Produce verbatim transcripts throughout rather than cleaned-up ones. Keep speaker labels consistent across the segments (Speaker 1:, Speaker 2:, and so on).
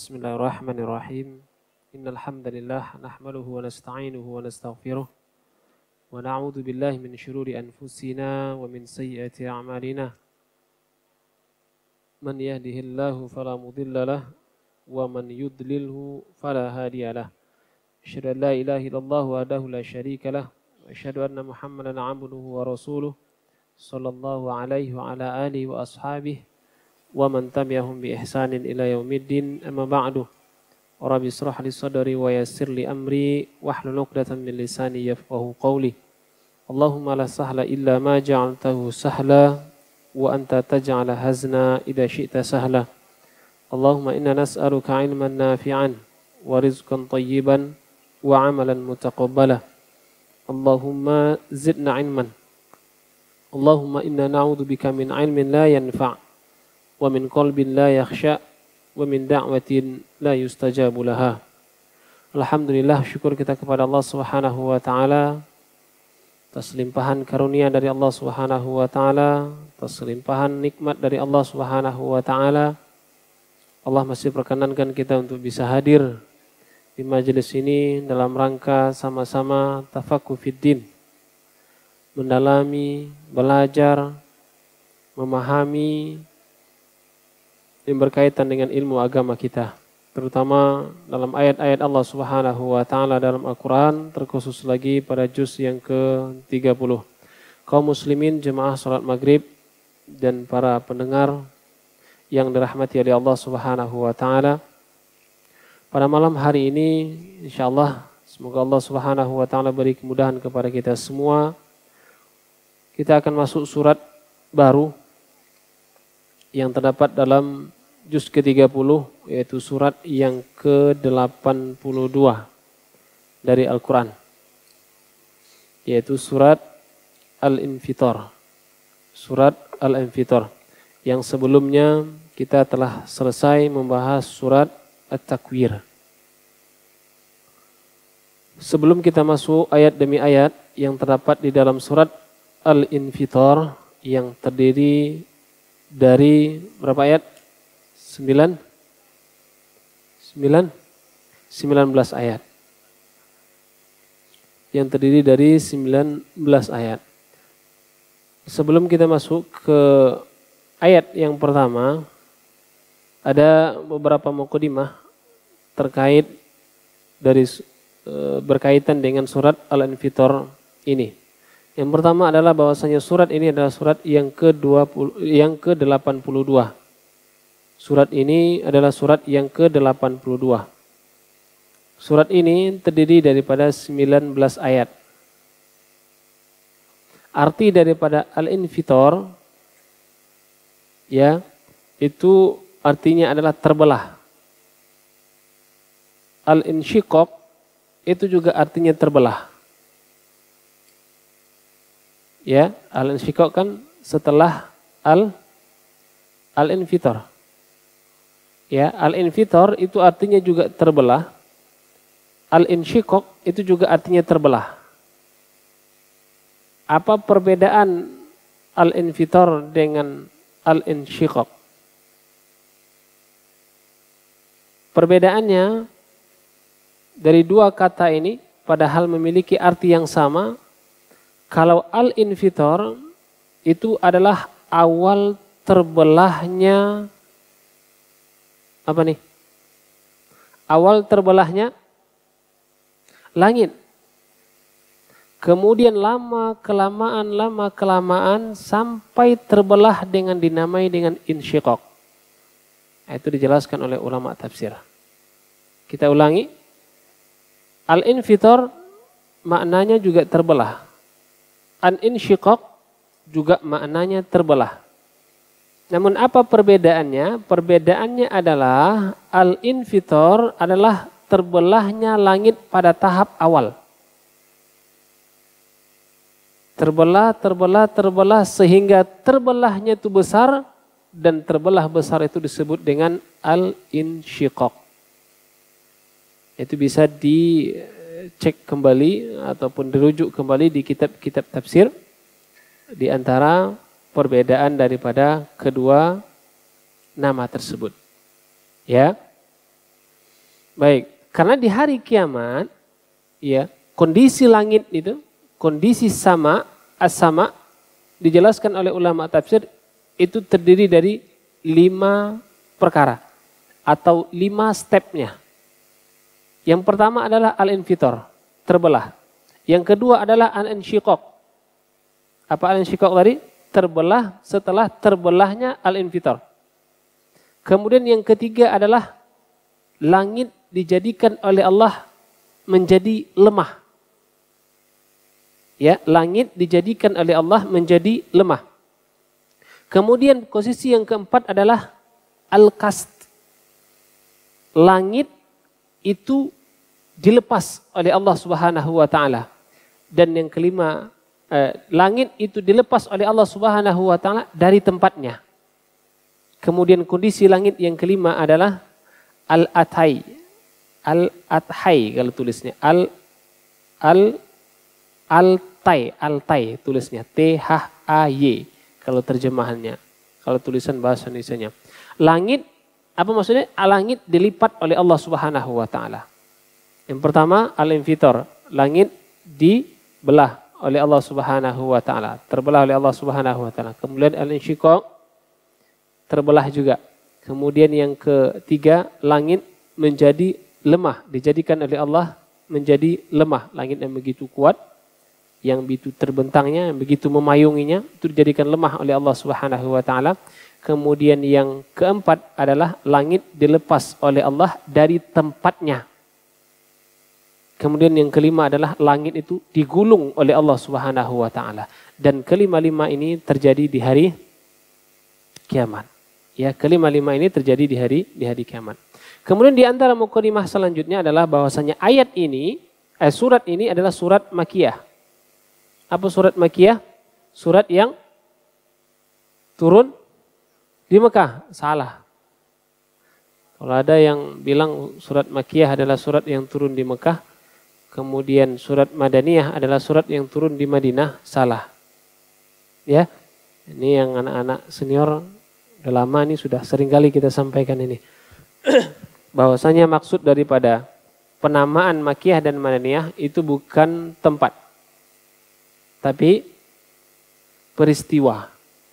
Speaker 1: Bismillahirrahmanirrahim. Innal hamdalillah nahmaduhu wa nasta'inuhu wa nastaghfiruh wa na'udzu billahi min shururi anfusina wa min sayyiati a'malina. Man yahdihillahu fala mudilla lahu wa man yudlilhu fala hadiya lahu. Asyhadu an la ilaha illallah wahdahu la syarika lahu wa asyhadu anna Muhammadan 'abduhu wa rasuluh sallallahu alaihi wa ala alihi wa ashabihi wa man tabi'ahum bi ihsanin ila yaumiddin, amma ba'du. Rabbi shrah li sadri wa yassir li amri wahlul 'uqdatam min lisani yafqahu qawli. Allahumma la sahla illa ma ja'altahu sahla wa anta taj'ala hazna idza syi'ta sahla. Allahumma inna nas'aluka 'ilman nafi'an wa rizqan thayyiban wa 'amalan mutaqabbala. Allahumma zidna 'ilman. Allahumma inna na'udzubika min 'ilmin la yanfa' wa min qalbin la yakhsha wa min da'watin la yustajabu laha. Alhamdulillah, syukur kita kepada Allah Subhanahu wa taala atas limpahan karunia dari Allah Subhanahu wa taala, atas limpahan nikmat dari Allah Subhanahu wa taala. Allah masih perkenankan kita untuk bisa hadir di majelis ini dalam rangka sama-sama tafaqquh fiddin, mendalami, belajar, memahami yang berkaitan dengan ilmu agama kita, terutama dalam ayat-ayat Allah Subhanahu wa taala dalam Al-Qur'an, terkhusus lagi pada juz yang ke tiga puluh. Kaum muslimin jemaah salat maghrib dan para pendengar yang dirahmati oleh Allah Subhanahu wa taala, pada malam hari ini insyaallah semoga Allah Subhanahu wa taala beri kemudahan kepada kita semua. Kita akan masuk surat baru yang terdapat dalam juz ke tiga puluh, yaitu surat yang ke delapan puluh dua dari Al-Quran, yaitu surat Al-Infitar. Surat Al-Infitar yang sebelumnya kita telah selesai membahas surat At-Takwir. Sebelum kita masuk ayat demi ayat yang terdapat di dalam surat Al-Infitar yang terdiri dari berapa ayat? Sembilan? Sembilan? Sembilan belas ayat. Yang terdiri dari sembilan belas ayat. Sebelum kita masuk ke ayat yang pertama, ada beberapa mukadimah terkait dari e, berkaitan dengan surat Al-Infitar ini. Yang pertama adalah bahwasanya surat ini adalah surat yang ke dua puluh, yang ke delapan puluh dua. Surat ini adalah surat yang ke delapan puluh dua. Surat ini terdiri daripada sembilan belas ayat. Arti daripada Al-Infitar ya, itu artinya adalah terbelah. Al-Insyiqaq itu juga artinya terbelah. Ya, Al-Insyiqaq kan setelah al Al-Infitar. Ya, Al-Infitar itu artinya juga terbelah. Al-Insyiqaq itu juga artinya terbelah. Apa perbedaan Al-Infitar dengan Al-Insyiqaq? Perbedaannya dari dua kata ini padahal memiliki arti yang sama. Kalau Al-Infitar itu adalah awal terbelahnya apa nih? Awal terbelahnya langit. Kemudian lama kelamaan lama kelamaan sampai terbelah dengan dinamai dengan insyiqaq. Itu dijelaskan oleh ulama tafsir. Kita ulangi. Al-Infitar maknanya juga terbelah. Al-Insyiqaq juga maknanya terbelah. Namun apa perbedaannya? Perbedaannya adalah Al-Infitar adalah terbelahnya langit pada tahap awal. Terbelah, terbelah, terbelah sehingga terbelahnya itu besar dan terbelah besar itu disebut dengan Al-Insyiqaq. Itu bisa dicek kembali ataupun dirujuk kembali di kitab-kitab tafsir di antara perbedaan daripada kedua nama tersebut. Ya. Baik, karena di hari kiamat, ya, kondisi langit itu, kondisi sama, as-sama, dijelaskan oleh ulama tafsir, itu terdiri dari lima perkara, atau lima stepnya. Yang pertama adalah al-infitor, terbelah. Yang kedua adalah al-insyiqaq. Apa al-insyiqaq tadi? Terbelah setelah terbelahnya al-infitor. Kemudian yang ketiga adalah langit dijadikan oleh Allah menjadi lemah. Ya, langit dijadikan oleh Allah menjadi lemah. Kemudian posisi yang keempat adalah al-qast. Langit itu dilepas oleh Allah Subhanahu wa taala. Dan yang kelima, eh, langit itu dilepas oleh Allah Subhanahu wa taala dari tempatnya. Kemudian kondisi langit yang kelima adalah al-athai. Al-athai kalau tulisnya. Al al altai, altai tulisnya. T H A Y kalau terjemahannya. Kalau tulisan bahasa Indonesianya. Langit, apa maksudnya? Langit dilipat oleh Allah Subhanahu wa taala. Yang pertama al-infitor, langit dibelah oleh Allah Subhanahu wa taala, terbelah oleh Allah Subhanahu wa taala. Kemudian al-insyiqaq, terbelah juga. Kemudian yang ketiga, langit menjadi lemah, dijadikan oleh Allah menjadi lemah. Langit yang begitu kuat, yang begitu terbentangnya, yang begitu memayunginya, itu dijadikan lemah oleh Allah Subhanahu wa taala. Kemudian yang keempat adalah langit dilepas oleh Allah dari tempatnya. Kemudian yang kelima adalah langit itu digulung oleh Allah Subhanahu wa taala. Dan kelima-lima ini terjadi di hari kiamat. Ya, kelima-lima ini terjadi di hari di hari kiamat. Kemudian di antara mukadimah selanjutnya adalah bahwasanya ayat ini, eh, surat ini adalah surat Makkiyah. Apa surat Makkiyah? Surat yang turun di Mekah. Salah. Kalau ada yang bilang surat Makkiyah adalah surat yang turun di Mekah, kemudian surat Madaniyah adalah surat yang turun di Madinah, salah. Ya, ini yang anak-anak senior udah lama ini sudah sering kali kita sampaikan ini. Bahwasanya maksud daripada penamaan Makkiyah dan Madaniyah itu bukan tempat, tapi peristiwa.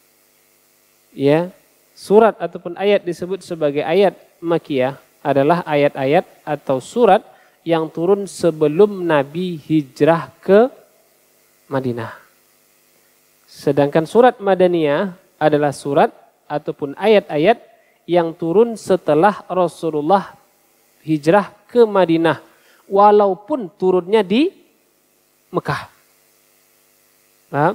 Speaker 1: Ya, surat ataupun ayat disebut sebagai ayat Makkiyah adalah ayat-ayat atau surat yang turun sebelum Nabi hijrah ke Madinah. Sedangkan surat Madaniyah adalah surat ataupun ayat-ayat yang turun setelah Rasulullah hijrah ke Madinah, walaupun turunnya di Mekah. Paham?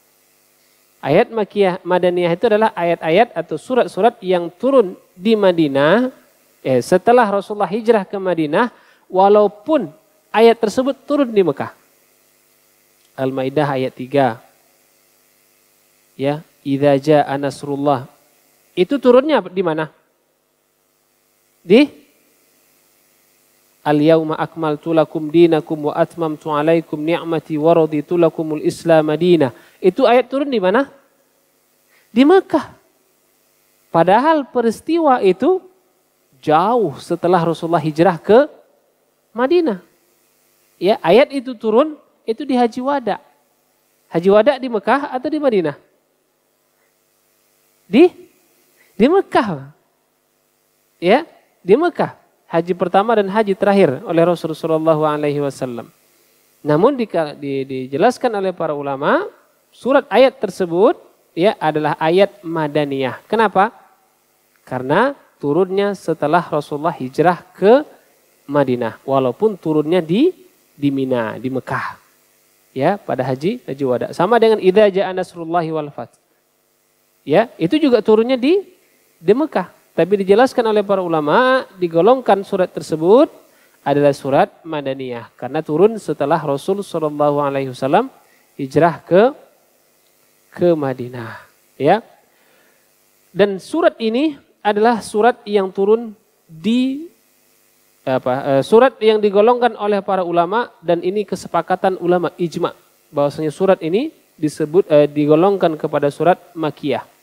Speaker 1: Ayat Makkiyah Madaniyah itu adalah ayat-ayat atau surat-surat yang turun di Madinah eh, setelah Rasulullah hijrah ke Madinah, walaupun ayat tersebut turun di Mekah. Al-Maidah ayat tiga. Ya, idza jaa nasrullah. Itu turunnya di mana? Di Al-yauma akmaltu lakum dinakum wa atmamtu alaikum ni'mati wa raditu lakumul Islam madinah. Itu ayat turun di mana? Di Mekah. Padahal peristiwa itu jauh setelah Rasulullah hijrah ke Madinah. Ya, ayat itu turun itu di Haji Wada. Haji Wada di Mekah atau di Madinah? Di di Mekah. Ya, di Mekah. Haji pertama dan haji terakhir oleh Rasulullah shallallahu alaihi wasallam. Namun di, di, dijelaskan oleh para ulama, surat ayat tersebut ya adalah ayat Madaniyah. Kenapa? Karena turunnya setelah Rasulullah hijrah ke Madinah, walaupun turunnya di di Mina, di Mekah. Ya, pada haji haji wada. Sama dengan idza jaa nasrullahi wal fath. Ya, itu juga turunnya di di Mekah. Tapi dijelaskan oleh para ulama, digolongkan surat tersebut adalah surat Madaniyah karena turun setelah Rasul sallallahu alaihi wasallam hijrah ke ke Madinah, ya. Dan surat ini adalah surat yang turun di apa? Surat yang digolongkan oleh para ulama dan ini kesepakatan ulama ijma bahwasanya surat ini disebut eh, digolongkan kepada surat Makkiyah.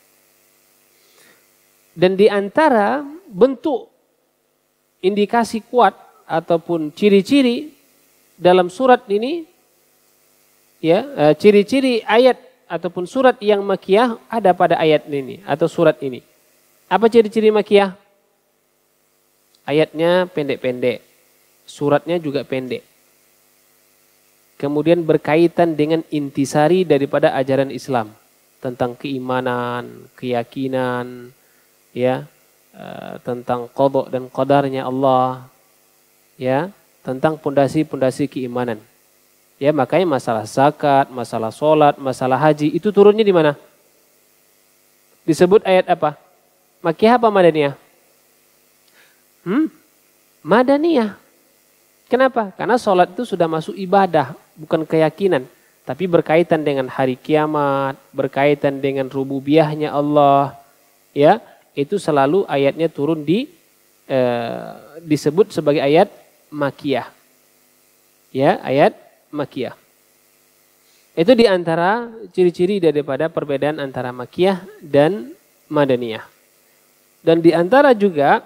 Speaker 1: Dan di antara bentuk indikasi kuat ataupun ciri-ciri dalam surat ini, ya, ciri-ciri ayat ataupun surat yang makiyah ada pada ayat ini atau surat ini. Apa ciri-ciri makiyah? Ayatnya pendek-pendek, suratnya juga pendek. Kemudian berkaitan dengan intisari daripada ajaran Islam tentang keimanan, keyakinan, ya, uh, tentang qada dan qadarnya Allah, ya, tentang pondasi-pondasi keimanan. Ya, makanya masalah zakat, masalah sholat, masalah haji itu turunnya di mana? Disebut ayat apa? Makkiyah apa Madaniyah? Hmm? Madaniyah. Kenapa? Karena sholat itu sudah masuk ibadah, bukan keyakinan. Tapi berkaitan dengan hari kiamat, berkaitan dengan rububiyahnya Allah, ya, itu selalu ayatnya turun di eh, disebut sebagai ayat makiyah, ya, ayat makiyah. Itu diantara ciri-ciri daripada perbedaan antara makiyah dan madaniyah. Dan diantara juga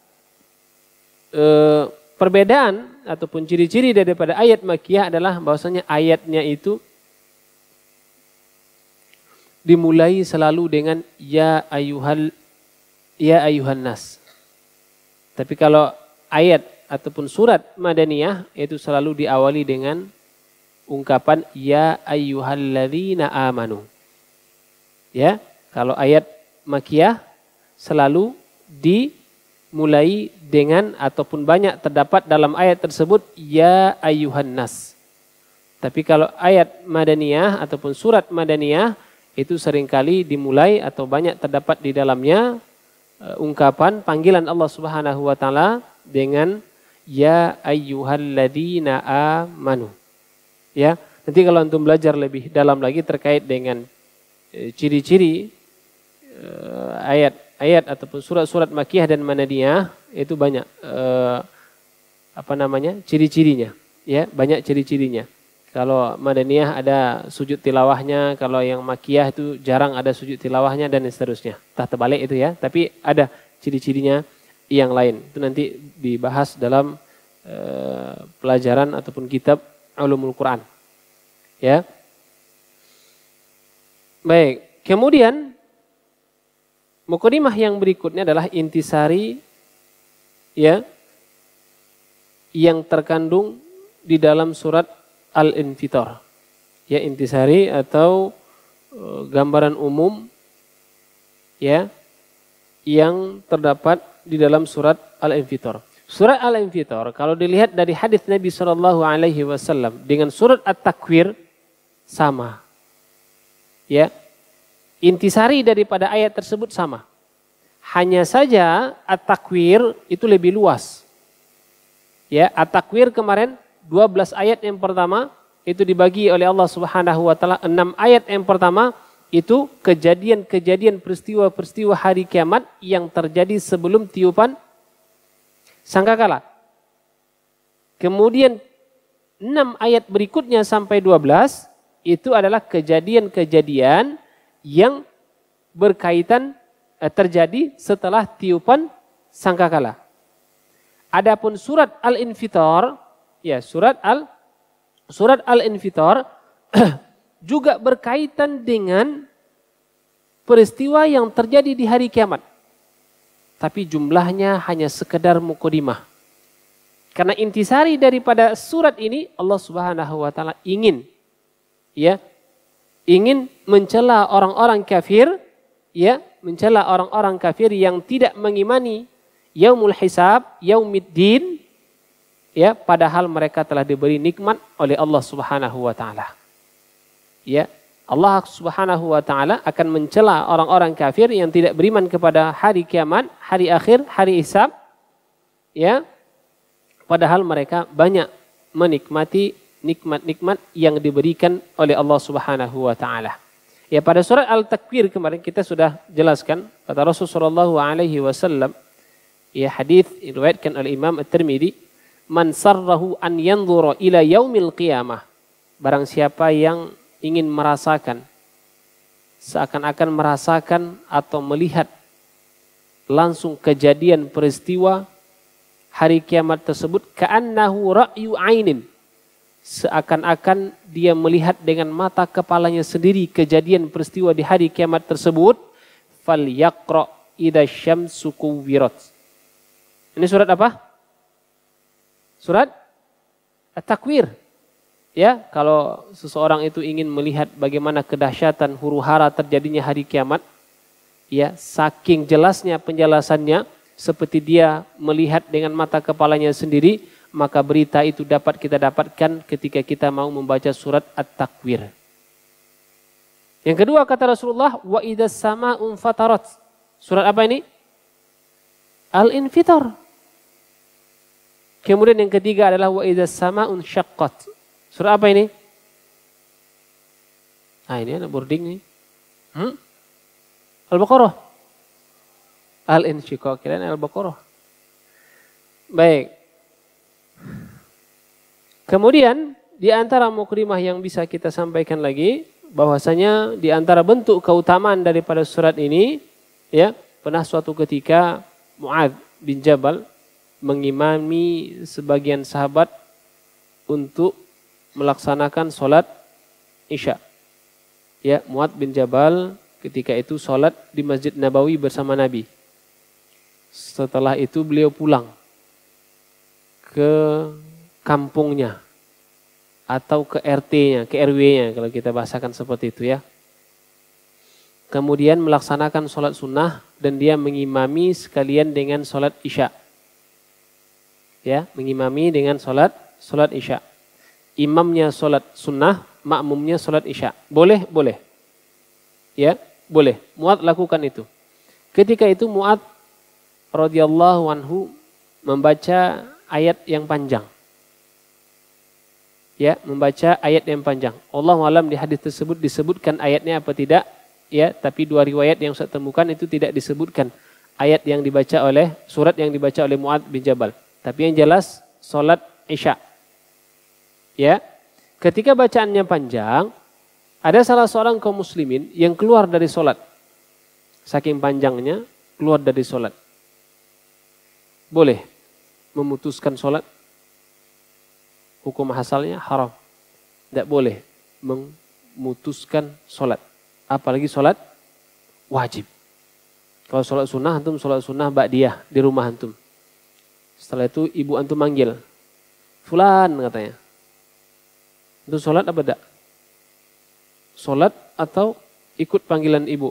Speaker 1: eh, perbedaan ataupun ciri-ciri daripada ayat makiyah adalah bahwasanya ayatnya itu dimulai selalu dengan ya ayuhal ya ayuhan nas. Tapi kalau ayat ataupun surat madaniyah itu selalu diawali dengan ungkapan ya ayyuhalladzina amanu. Ya, kalau ayat makiyah selalu dimulai dengan ataupun banyak terdapat dalam ayat tersebut ya ayyuhan nas. Tapi kalau ayat madaniyah ataupun surat madaniyah itu seringkali dimulai atau banyak terdapat di dalamnya uh, ungkapan panggilan Allah Subhanahu wa taala dengan ya ayyuhalladzina amanu. Ya, nanti kalau antum belajar lebih dalam lagi terkait dengan uh, ciri-ciri uh, ayat-ayat ataupun surat-surat makiyah dan madaniyah itu banyak uh, apa namanya? ciri-cirinya, ya, banyak ciri-cirinya. Kalau madaniyah ada sujud tilawahnya, kalau yang makiyah itu jarang ada sujud tilawahnya dan seterusnya. Entah terbalik itu ya, tapi ada ciri-cirinya yang lain. Itu nanti dibahas dalam uh, pelajaran ataupun kitab Ulumul Quran. Ya. Baik, kemudian mukadimah yang berikutnya adalah intisari, ya, yang terkandung di dalam surat Al-Infitar, ya, intisari atau uh, gambaran umum, ya, yang terdapat di dalam surat Al-Infitar. Surat Al-Infitar kalau dilihat dari hadis Nabi Shallallahu Alaihi Wasallam dengan surat At-Takwir sama, ya, intisari daripada ayat tersebut sama. Hanya saja At-Takwir itu lebih luas, ya. At-Takwir kemarin dua belas ayat yang pertama itu dibagi oleh Allah Subhanahu wa taala. enam ayat yang pertama itu kejadian-kejadian peristiwa-peristiwa hari kiamat yang terjadi sebelum tiupan sangkakala. Kemudian enam ayat berikutnya sampai dua belas itu adalah kejadian-kejadian yang berkaitan eh, terjadi setelah tiupan sangkakala. Adapun surat Al-Infitar, ya, surat Al surat Al-Infitar juga berkaitan dengan peristiwa yang terjadi di hari kiamat. Tapi jumlahnya hanya sekedar mukadimah. Karena intisari daripada surat ini Allah Subhanahu wa taala ingin, ya, ingin mencela orang-orang kafir, ya, mencela orang-orang kafir yang tidak mengimani yaumul hisab, yaumiddin, ya, padahal mereka telah diberi nikmat oleh Allah Subhanahu wa taala. Ya, Allah Subhanahu wa taala akan mencela orang-orang kafir yang tidak beriman kepada hari kiamat, hari akhir, hari hisab, ya. Padahal mereka banyak menikmati nikmat-nikmat yang diberikan oleh Allah Subhanahu wa taala. Ya, pada surat Al-Takwir kemarin kita sudah jelaskan kata Rasulullah sallallahu alaihi wasallam, ya, hadis diriwayatkan oleh Imam At-Tirmidzi, man sarrahu an yanzura ila yaumil qiyamah. Barang siapa yang ingin merasakan, seakan-akan merasakan atau melihat langsung kejadian peristiwa hari kiamat tersebut ka'annahu ra'yu ainin. Seakan-akan dia melihat dengan mata kepalanya sendiri kejadian peristiwa di hari kiamat tersebut. Falyaqra' idza syamsu kuwirat. Ini surat apa? Surat At-Takwir. Ya, kalau seseorang itu ingin melihat bagaimana kedahsyatan huru-hara terjadinya hari kiamat, ya, saking jelasnya penjelasannya seperti dia melihat dengan mata kepalanya sendiri, maka berita itu dapat kita dapatkan ketika kita mau membaca surat At-Takwir. Yang kedua kata Rasulullah, wa idzas sama'un fatarat. Surat apa ini? Al-Infitar. Kemudian yang ketiga adalah wa idzas sama'un syaqqat. Surah apa ini? Ah, ini ada boarding nih. Hmm? Al-Baqarah. Al-Insyiqaq, kirain Al-Baqarah. Baik. Kemudian di antara mukrimah yang bisa kita sampaikan lagi, bahwasanya di antara bentuk keutamaan daripada surat ini, ya, pernah suatu ketika Mu'adz bin Jabal mengimami sebagian sahabat untuk melaksanakan sholat Isya. Ya, Mu'adz bin Jabal ketika itu sholat di Masjid Nabawi bersama Nabi. Setelah itu beliau pulang ke kampungnya atau ke R T-nya, ke R W-nya kalau kita bahasakan seperti itu ya. Kemudian melaksanakan sholat sunnah dan dia mengimami sekalian dengan sholat Isya. Ya, mengimami dengan sholat sholat Isya. Imamnya sholat sunnah, makmumnya sholat Isya. Boleh? Boleh. Ya, boleh. Mu'adz lakukan itu. Ketika itu Mu'adz radhiyallahu anhu membaca ayat yang panjang. Ya, membaca ayat yang panjang. Allahu a'lam di hadis tersebut disebutkan ayatnya apa tidak? Ya, tapi dua riwayat yang saya temukan itu tidak disebutkan ayat yang dibaca oleh surat yang dibaca oleh Mu'adz bin Jabal. Tapi yang jelas sholat Isya. Ya, ketika bacaannya panjang, ada salah seorang kaum muslimin yang keluar dari sholat. Saking panjangnya, keluar dari sholat. Boleh memutuskan sholat. Hukum asalnya haram. Tidak boleh memutuskan sholat. Apalagi sholat wajib. Kalau sholat sunnah, antum sholat sunnah ba'diyah di rumah antum. Setelah itu ibu antum manggil. Fulan katanya. Itu sholat apa tidak? Sholat atau ikut panggilan ibu?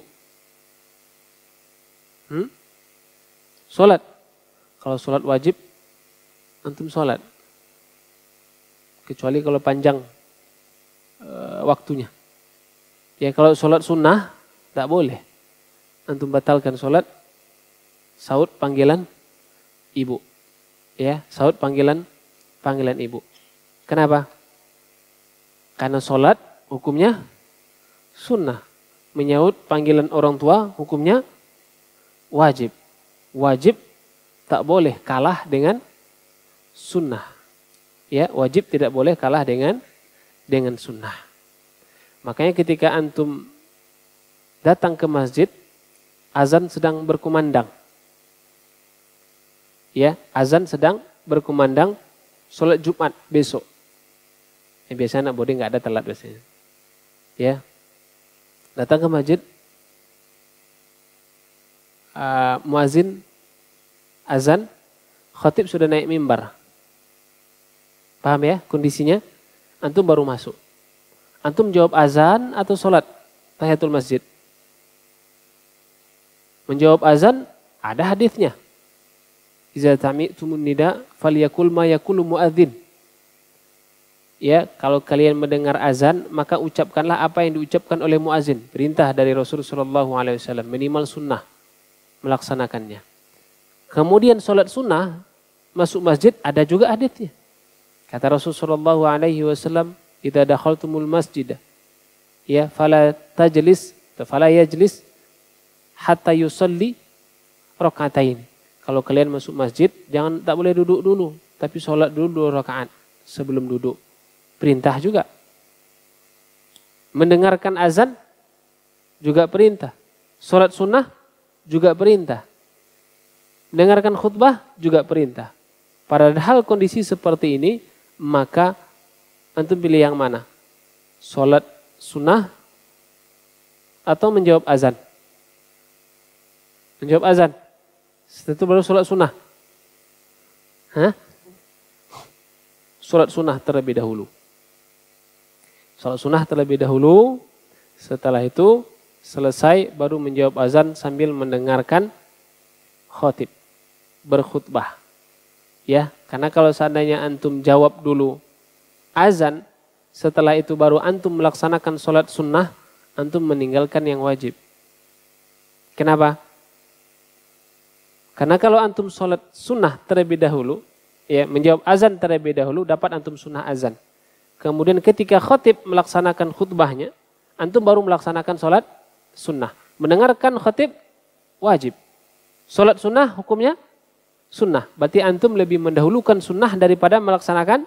Speaker 1: Hmm? Sholat. Kalau sholat wajib, antum sholat. Kecuali kalau panjang e, waktunya. Ya kalau sholat sunnah, tak boleh. Antum batalkan sholat, saut panggilan ibu. Ya, saut panggilan panggilan ibu. Kenapa? Karena sholat hukumnya sunnah. Menyaut panggilan orang tua hukumnya wajib. Wajib tak boleh kalah dengan sunnah. Ya, wajib tidak boleh kalah dengan dengan sunnah. Makanya ketika antum datang ke masjid, azan sedang berkumandang. Ya, azan sedang berkumandang sholat Jumat besok. Ya, biasanya anak boarding nggak ada telat biasanya. Ya, datang ke masjid, uh, muazin azan, khatib sudah naik mimbar. Paham ya kondisinya? Antum baru masuk. Antum jawab azan atau sholat tahiyatul masjid? Menjawab azan ada hadisnya. Iza sami'tumun nida falyakul ma yaqulu muadzin. Ya, kalau kalian mendengar azan, maka ucapkanlah apa yang diucapkan oleh muazin. Perintah dari Rasulullah shallallahu alaihi wasallam, minimal sunnah melaksanakannya. Kemudian sholat sunnah, masuk masjid ada juga hadisnya. Kata Rasulullah shallallahu alaihi wasallam, "Idza dakhaltumul masjid, ya fala tajlis, fala yajlis hatta yusalli rakaatain." Kalau kalian masuk masjid, jangan tak boleh duduk dulu, tapi sholat dulu dua rakaat sebelum duduk. Perintah juga. Mendengarkan azan juga perintah. Sholat sunnah juga perintah. Mendengarkan khutbah juga perintah. Padahal kondisi seperti ini, maka antum pilih yang mana? Sholat sunnah atau menjawab azan? Menjawab azan. Setelah itu baru sholat sunnah. Hah? Sholat sunnah terlebih dahulu. Sholat sunnah terlebih dahulu. Setelah itu selesai baru menjawab azan sambil mendengarkan khotib. Berkhutbah. Ya, karena kalau seandainya antum jawab dulu azan, setelah itu baru antum melaksanakan sholat sunnah, antum meninggalkan yang wajib. Kenapa? Karena kalau antum sholat sunnah terlebih dahulu, ya menjawab azan terlebih dahulu, dapat antum sunnah azan. Kemudian ketika khotib melaksanakan khutbahnya, antum baru melaksanakan sholat sunnah. Mendengarkan khotib wajib. Sholat sunnah hukumnya sunnah. Berarti antum lebih mendahulukan sunnah daripada melaksanakan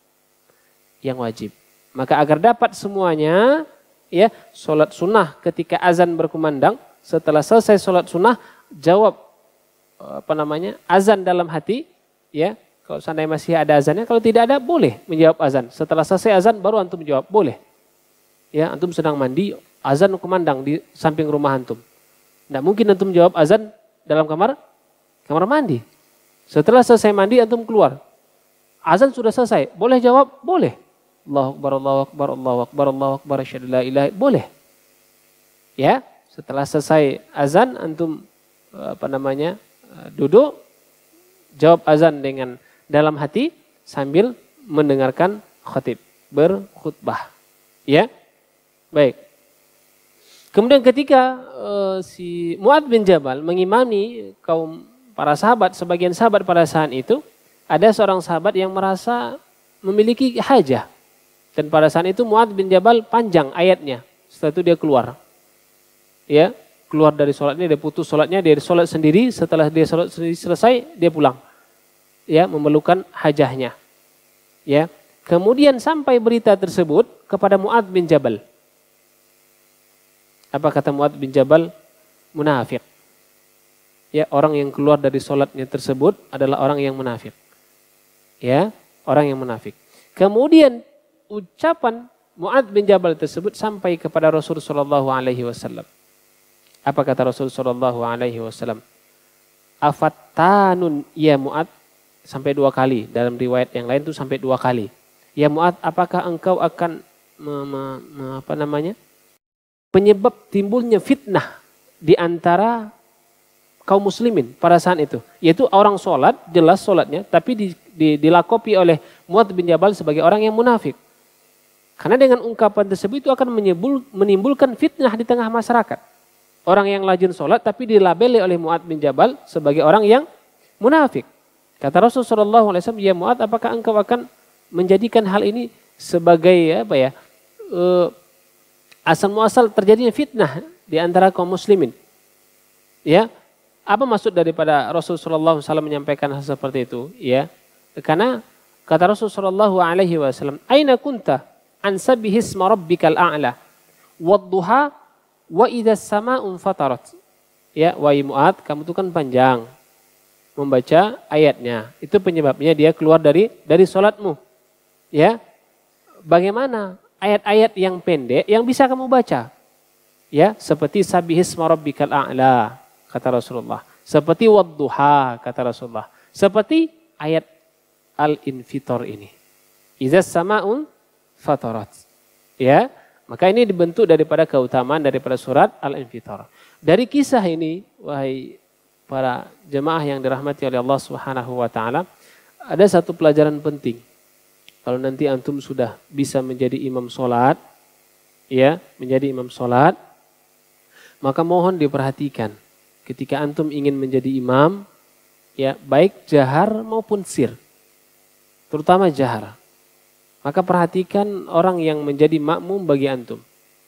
Speaker 1: yang wajib. Maka agar dapat semuanya, ya sholat sunnah ketika azan berkumandang, setelah selesai sholat sunnah, jawab apa namanya azan dalam hati, ya kalau seandainya masih ada azannya, kalau tidak ada boleh menjawab azan. Setelah selesai azan baru antum jawab, boleh. Ya antum sedang mandi, azan kumandang di samping rumah antum. Tidak mungkin antum jawab azan dalam kamar kamar mandi. Setelah selesai mandi antum keluar, azan sudah selesai, boleh jawab, boleh. Allahu Akbar, Allahu Akbar, Allahu Akbar, Allahu Akbar, asyhadu la ilaha, boleh. Ya, setelah selesai azan antum apa namanya duduk, jawab azan dengan dalam hati sambil mendengarkan khatib berkhutbah. Ya, baik. Kemudian ketika uh, si Mu'adz bin Jabal mengimami kaum para sahabat, sebagian sahabat pada saat itu, ada seorang sahabat yang merasa memiliki hajah. Dan pada saat itu Mu'adz bin Jabal panjang ayatnya. Setelah itu dia keluar. Ya, keluar dari sholatnya, dia putus sholatnya, dia sholat sendiri. Setelah dia sholat sendiri selesai, dia pulang. Ya, memerlukan hajahnya. Ya, kemudian sampai berita tersebut kepada Mu'adz bin Jabal. Apa kata Mu'adz bin Jabal? Munafik. Ya, orang yang keluar dari sholatnya tersebut adalah orang yang munafik. Ya, orang yang munafik. Kemudian ucapan Mu'adz bin Jabal tersebut sampai kepada Rasulullah shallallahu alaihi wasallam. Apa kata Rasulullah shallallahu alaihi wasallam? Afattanun ya Mu'adz, sampai dua kali. Dalam riwayat yang lain itu sampai dua kali. Ya Mu'adz, apakah engkau akan me, me, me, apa namanya? penyebab timbulnya fitnah di antara kaum muslimin pada saat itu. Yaitu orang sholat, jelas sholatnya, tapi di, di, dilakopi oleh Mu'adz bin Jabal sebagai orang yang munafik. Karena dengan ungkapan tersebut itu akan menyebul, menimbulkan fitnah di tengah masyarakat. Orang yang rajin sholat tapi dilabeli oleh Mu'adz bin Jabal sebagai orang yang munafik. Kata Rasulullah shallallahu alaihi wasallam, ya Mu'adz, apakah engkau akan menjadikan hal ini sebagai apa ya uh, asal muasal terjadinya fitnah di antara kaum muslimin? Ya, apa maksud daripada Rasulullah shallallahu alaihi wasallam menyampaikan hal seperti itu? Ya, karena kata Rasulullah shallallahu alaihi wasallam, aina kunta an sabbihisma rabbikal a'la wadduha wa idzas sama'un fatarat. Ya, wahai Mu'adz, kamu itu kan panjang membaca ayatnya. Itu penyebabnya dia keluar dari dari salatmu. Ya. Bagaimana ayat-ayat yang pendek yang bisa kamu baca? Ya, seperti sabbihisma rabbikal a'la kata Rasulullah. Seperti wadduha kata Rasulullah. Seperti ayat al-infitor ini. Idzas sama'un fatarat. Ya, maka ini dibentuk daripada keutamaan daripada surat Al-Infitar. Dari kisah ini, wahai para jemaah yang dirahmati oleh Allah Subhanahu wa taala, ada satu pelajaran penting. Kalau nanti antum sudah bisa menjadi imam salat, ya, menjadi imam salat, maka mohon diperhatikan ketika antum ingin menjadi imam, ya, baik jahar maupun sir. Terutama jahar. Maka perhatikan orang yang menjadi makmum bagi antum.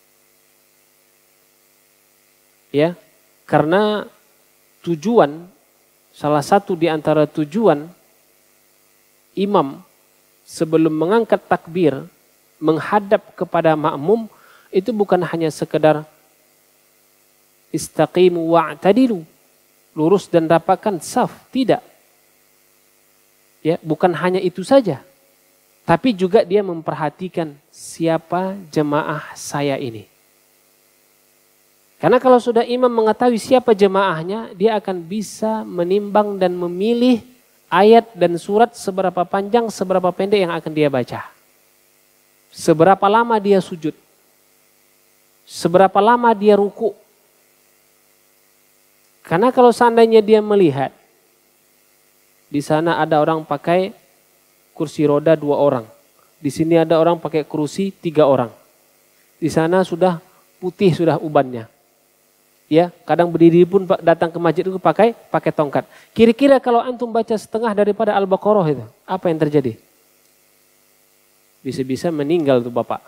Speaker 1: Ya, karena tujuan, salah satu di antara tujuan imam sebelum mengangkat takbir, menghadap kepada makmum, itu bukan hanya sekedar istaqimu wa'tadilu, lurus dan rapatkan saf, tidak. Ya, bukan hanya itu saja. Tapi juga dia memperhatikan siapa jemaah saya ini. Karena kalau sudah imam mengetahui siapa jemaahnya, dia akan bisa menimbang dan memilih ayat dan surat seberapa panjang, seberapa pendek yang akan dia baca. Seberapa lama dia sujud. Seberapa lama dia ruku. Karena kalau seandainya dia melihat, di sana ada orang pakai kursi roda dua orang. Di sini ada orang pakai kursi tiga orang. Di sana sudah putih sudah ubannya. Ya, kadang berdiri pun datang ke masjid itu pakai pakai tongkat. Kira-kira kalau antum baca setengah daripada Al-Baqarah itu, apa yang terjadi? Bisa-bisa meninggal tuh Bapak.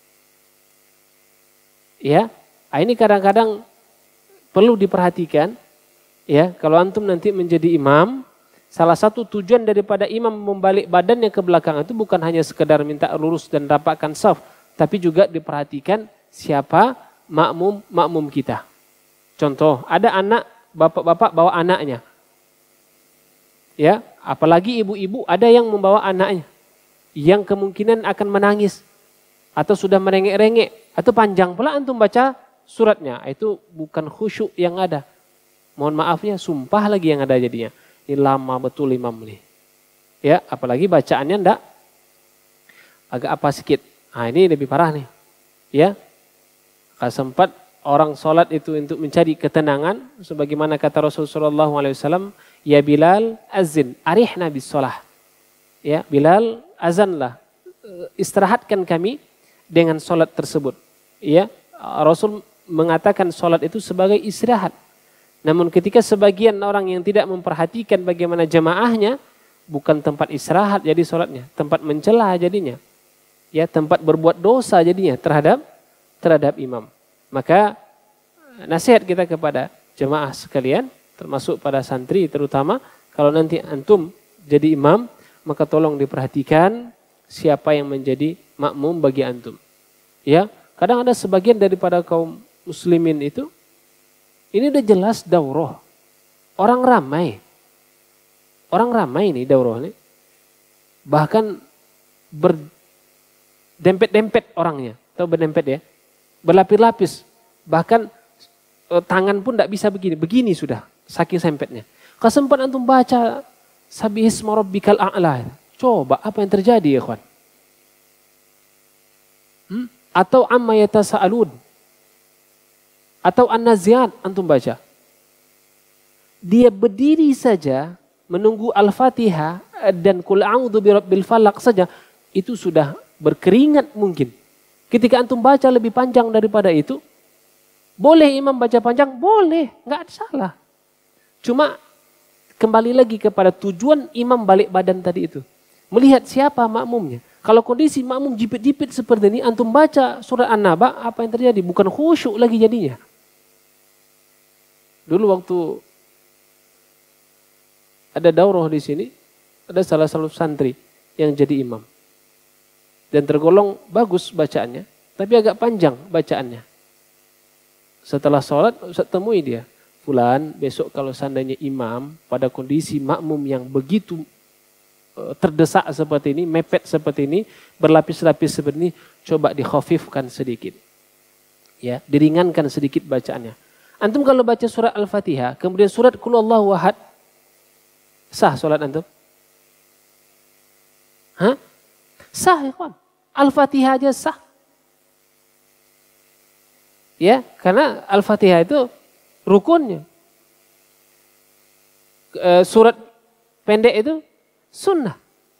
Speaker 1: Ya, ini kadang-kadang perlu diperhatikan. Ya, kalau antum nanti menjadi imam, salah satu tujuan daripada imam membalik badannya ke belakang itu bukan hanya sekedar minta lurus dan rapatkan saf, tapi juga diperhatikan siapa makmum makmum kita. Contoh, ada anak, bapak-bapak bawa anaknya. Ya, apalagi ibu-ibu ada yang membawa anaknya yang kemungkinan akan menangis atau sudah merengek-rengek atau panjang pula antum baca suratnya, itu bukan khusyuk yang ada. Mohon maafnya, sumpah lagi yang ada jadinya. Ini lama betul imam ini. Ya, apalagi bacaannya ndak agak apa sedikit. Nah, ini lebih parah nih. Ya. Kalau sempat orang sholat itu untuk mencari ketenangan, sebagaimana kata Rasulullah shallallahu alaihi wasallam, ya Bilal azin, arihna bis sholah. Ya, Bilal azanlah, istirahatkan kami dengan sholat tersebut. Ya, Rasul mengatakan sholat itu sebagai istirahat. Namun ketika sebagian orang yang tidak memperhatikan bagaimana jemaahnya, bukan tempat istirahat jadi sholatnya, tempat mencela jadinya. Ya, tempat berbuat dosa jadinya terhadap terhadap imam. Maka nasihat kita kepada jemaah sekalian, termasuk pada santri terutama, kalau nanti antum jadi imam, maka tolong diperhatikan siapa yang menjadi makmum bagi antum. Ya, kadang ada sebagian daripada kaum muslimin itu, ini udah jelas daurah. Orang ramai. Orang ramai nih daurah nih. Bahkan berdempet-dempet orangnya. Tahu berdempet ya? Berlapis-lapis. Bahkan tangan pun tidak bisa begini. Begini sudah. Saking sempetnya. Kesempatan antum baca Sabihisma rabbikal a'la. Coba apa yang terjadi ya kawan? Hmm? Atau amma yatasa'alun. Atau An-Nazi'at antum baca. Dia berdiri saja menunggu Al-Fatihah dan Qul a'udzu birabbil falaq saja itu sudah berkeringat mungkin. Ketika antum baca lebih panjang daripada itu, boleh imam baca panjang? Boleh, enggak ada salah. Cuma kembali lagi kepada tujuan imam balik badan tadi itu. Melihat siapa makmumnya. Kalau kondisi makmum jipit-jipit seperti ini, antum baca surat An-Naba, apa yang terjadi? Bukan khusyuk lagi jadinya. Dulu waktu ada daurah di sini, ada salah satu santri yang jadi imam. Dan tergolong bagus bacaannya, tapi agak panjang bacaannya. Setelah sholat, Ustaz temui dia. Fulan, besok kalau seandainya imam pada kondisi makmum yang begitu terdesak seperti ini, mepet seperti ini, berlapis-lapis seperti ini, coba dikhafifkan sedikit. Ya, diringankan sedikit bacaannya. Antum kalau baca surat Al-Fatihah, kemudian surat Qul Huwallahu Ahad, sah sholat antum? Hah? Sah ya kawan. Al-Fatihah aja sah. Ya, karena Al-Fatihah itu rukunnya. E, surat pendek itu sunnah.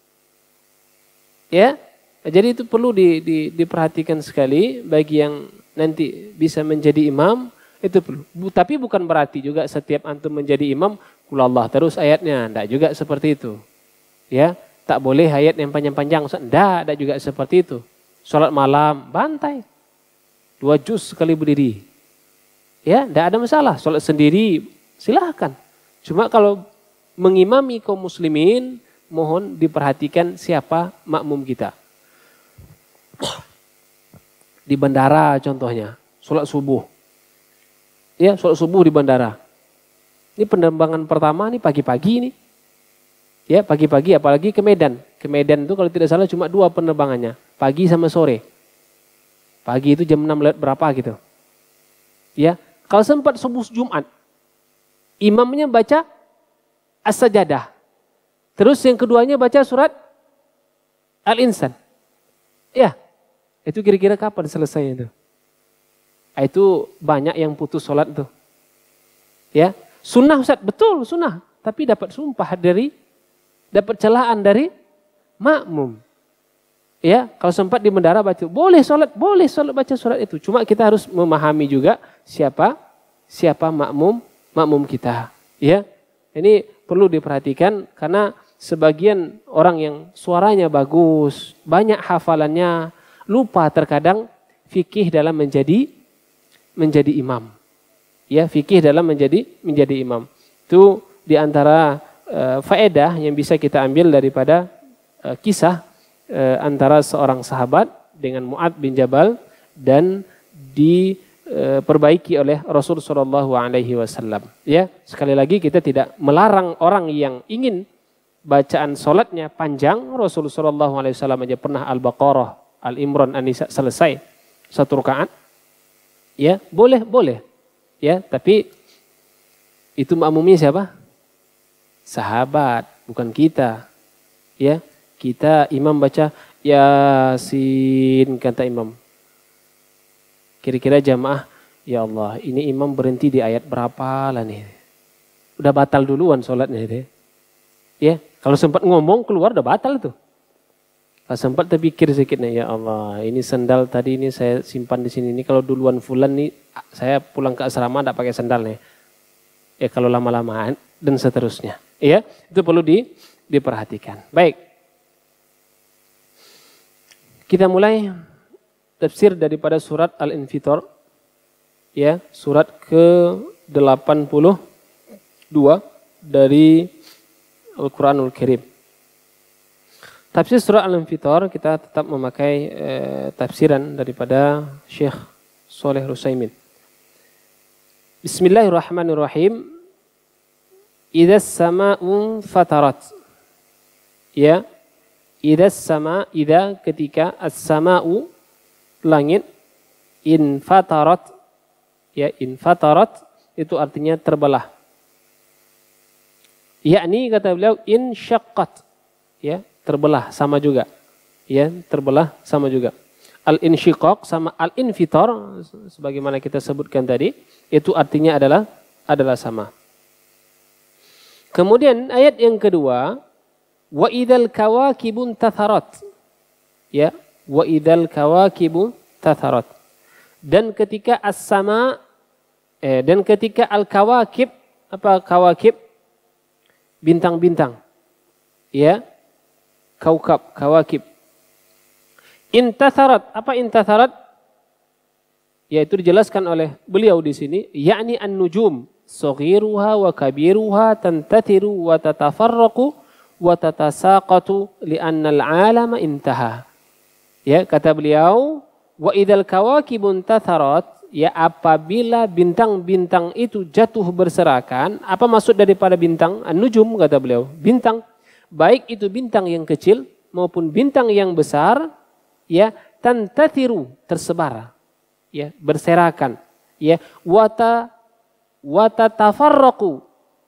Speaker 1: Ya, jadi itu perlu di, di, diperhatikan sekali bagi yang nanti bisa menjadi imam. Itu perlu. Tapi bukan berarti juga setiap antum menjadi imam, Qul Allah terus ayatnya. Tidak juga seperti itu. Ya, tak boleh ayat yang panjang-panjang. Tidak, tidak juga seperti itu. Sholat malam, bantai. Dua juz sekali berdiri. Ya, tidak ada masalah. Sholat sendiri, silahkan. Cuma kalau mengimami kaum muslimin, mohon diperhatikan siapa makmum kita. Di bandara contohnya, sholat subuh. Ya, sholat subuh di bandara. Ini penerbangan pertama nih pagi-pagi nih. Ya, pagi-pagi apalagi ke Medan. Ke Medan itu kalau tidak salah cuma dua penerbangannya, pagi sama sore. Pagi itu jam enam lewat berapa gitu. Ya, kalau sempat subuh Jumat, imamnya baca As-Sajadah. Terus yang keduanya baca surat Al-Insan. Ya, itu kira-kira kapan selesainya itu? Itu banyak yang putus sholat tuh. Ya, sunnah Ustaz, betul sunnah. Tapi dapat sumpah dari, dapat celaan dari makmum. Ya, kalau sempat di menara baca, boleh sholat, boleh sholat baca surat itu. Cuma kita harus memahami juga siapa, siapa makmum, makmum kita. Ya, ini perlu diperhatikan karena sebagian orang yang suaranya bagus, banyak hafalannya, lupa terkadang fikih dalam menjadi menjadi imam. Ya, fikih dalam menjadi menjadi imam. Itu diantara uh, faedah yang bisa kita ambil daripada uh, kisah uh, antara seorang sahabat dengan Mu'adz bin Jabal dan diperbaiki uh, oleh Rasul Shallallahu Alaihi Wasallam. Ya, sekali lagi kita tidak melarang orang yang ingin bacaan solatnya panjang. Rasul Shallallahu Alaihi Wasallam aja pernah Al-Baqarah, Al-Imran, An-Nisa selesai satu rakaat. Ya, boleh, boleh. Ya, tapi itu makmumnya siapa? Sahabat, bukan kita. Ya, kita imam baca Yasin kata imam. Kira-kira jamaah, ya Allah, ini imam berhenti di ayat berapa lah nih? Udah batal duluan sholatnya itu. Ya, kalau sempat ngomong keluar udah batal tuh. Kalau sempat terpikir sedikit nih, ya Allah, ini sendal tadi ini saya simpan di sini. Ini kalau duluan fulan nih, saya pulang ke asrama tidak pakai sendal nih. Ya kalau lama-lamaan dan seterusnya. Ya, itu perlu di, diperhatikan. Baik. Kita mulai tafsir daripada surat Al-Infitor. Ya, surat ke delapan puluh dua dari Al-Quranul Karim. Tafsir surah Al-Infitor kita tetap memakai eh, tafsiran daripada Syekh Shalih Al-Utsaimin. Bismillahirrahmanirrahim. Idzas sama'u fatarat. Ya. Idzas sama, idza ketika as-sama'u langit infatarat. Ya, infatarat itu artinya terbelah. Yakni kata beliau insyaqqat. Ya, terbelah sama juga. Ya, terbelah sama juga. Al-insyiqaq sama al-infitar sebagaimana kita sebutkan tadi, itu artinya adalah adalah sama. Kemudian ayat yang kedua, wa idzal kawakibun tatharat. Ya, wa idzal kawakibun tatharat. Dan ketika as-sama eh dan ketika al-kawakib, apa kawakib? Bintang-bintang. Ya. Kaukab, kawakib. Intatharat, apa intatharat? Yaitu dijelaskan oleh beliau di sini, yakni an-nujum, saghiruha wa kabiruha tantathiru wa tatafarraqu wa tatasaqatu li'anna al-'alama intaha. Ya, kata beliau, wa idzal kawakibun tatharat, ya apabila bintang-bintang itu jatuh berserakan, apa maksud daripada bintang? An-nujum kata beliau, bintang. Baik itu bintang yang kecil maupun bintang yang besar, ya tantathiru tersebar, ya berserakan, ya wata wata tafarraqu,